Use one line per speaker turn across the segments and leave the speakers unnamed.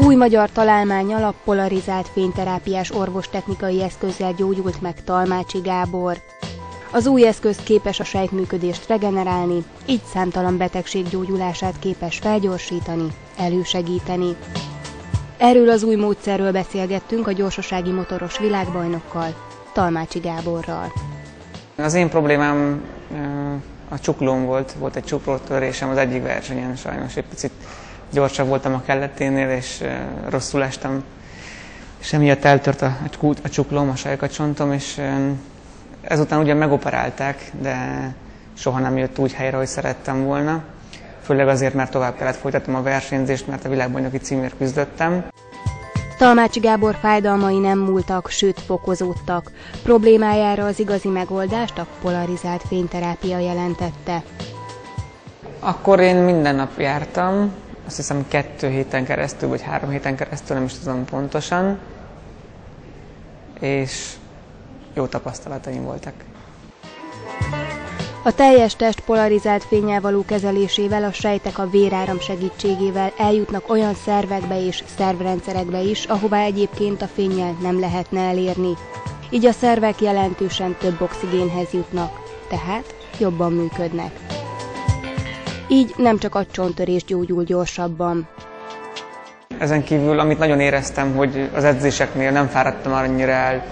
Új magyar találmány alap polarizált fényterápiás orvostechnikai eszközzel gyógyult meg Talmácsi Gábor. Az új eszköz képes a sejtműködést regenerálni, így számtalan betegség gyógyulását képes felgyorsítani, elősegíteni. Erről az új módszerről beszélgettünk a gyorsasági motoros világbajnokkal, Talmácsi Gáborral.
Az én problémám a csuklóm volt egy csuklótörésem az egyik versenyen, sajnos egy picit gyorsabb voltam a kelleténél, és rosszul estem, és emiatt eltört a csuklóm, a sajkacsontom, és ezután ugyan megoperálták, de soha nem jött úgy helyre, hogy szerettem volna. Főleg azért, mert tovább kellett folytatnom a versenyzést, mert a világbajnoki címért küzdöttem.
Talmácsi Gábor fájdalmai nem múltak, sőt fokozódtak. Problémájára az igazi megoldást a polarizált fényterápia jelentette.
Akkor én minden nap jártam, azt hiszem 2 héten keresztül, vagy 3 héten keresztül, nem is tudom pontosan, és jó tapasztalataim voltak.
A teljes test polarizált fénnyel való kezelésével a sejtek a véráram segítségével eljutnak olyan szervekbe és szervrendszerekbe is, ahová egyébként a fénnyel nem lehetne elérni. Így a szervek jelentősen több oxigénhez jutnak, tehát jobban működnek. Így nem csak a csonttörés gyógyul gyorsabban.
Ezen kívül, amit nagyon éreztem, hogy az edzéseknél nem fáradtam annyira el,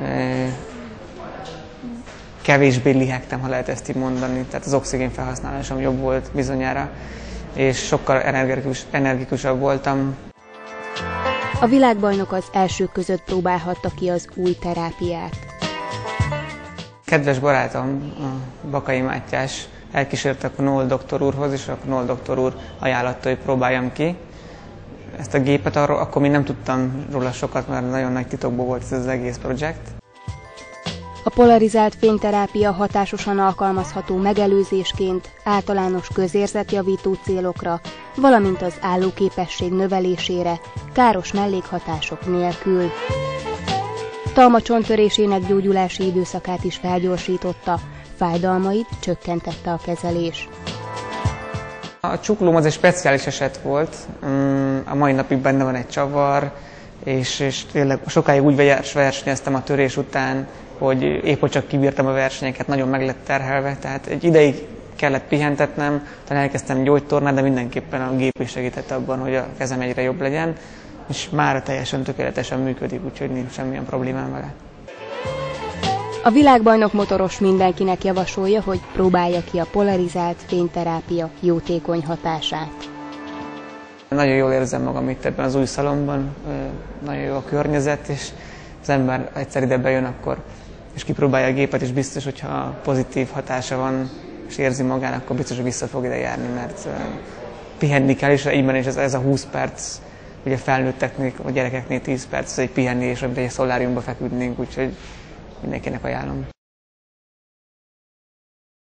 kevésbé lihegtem, ha lehet ezt így mondani, tehát az oxigén felhasználásom jobb volt bizonyára, és sokkal energikusabb voltam.
A világbajnok az elsők között próbálhatta ki az új terápiát.
Kedves barátom, a Bakai Mátyás elkísérte a Knoll doktor úrhoz, és a Knoll doktor úr ajánlotta, hogy próbáljam ki ezt a gépet. Akkor még nem tudtam róla sokat, mert nagyon nagy titokban volt ez az egész projekt.
A polarizált fényterápia hatásosan alkalmazható megelőzésként, általános közérzetjavító célokra, valamint az állóképesség növelésére, káros mellékhatások nélkül. Talma csonttörésének gyógyulási időszakát is felgyorsította, fájdalmait csökkentette a kezelés.
A csuklóm az egy speciális eset volt, a mai napig benne van egy csavar, és tényleg sokáig úgy versenyeztem a törés után, hogy épp hogy csak kibírtam a versenyeket, nagyon meg lett terhelve, tehát egy ideig kellett pihentetnem, utána elkezdtem gyógytornát, de mindenképpen a gép is segített abban, hogy a kezem egyre jobb legyen, és már teljesen tökéletesen működik, úgyhogy nincs semmilyen problémám vele.
A világbajnok motoros mindenkinek javasolja, hogy próbálja ki a polarizált fényterápia jótékony hatását.
Nagyon jól érzem magam itt ebben az új szalomban, nagyon jó a környezet, és az ember egyszer ide bejön akkor, és kipróbálja a gépet, és biztos, hogyha pozitív hatása van, és érzi magán, akkor biztos, hogy vissza fog ide járni, mert pihenni kell, és egyben is ez a 20 perc, ugye felnőtteknél, a gyerekeknél 10 perc, ez egy pihenni, és mint egy szoláriumba feküdnénk, úgyhogy mindenkinek ajánlom.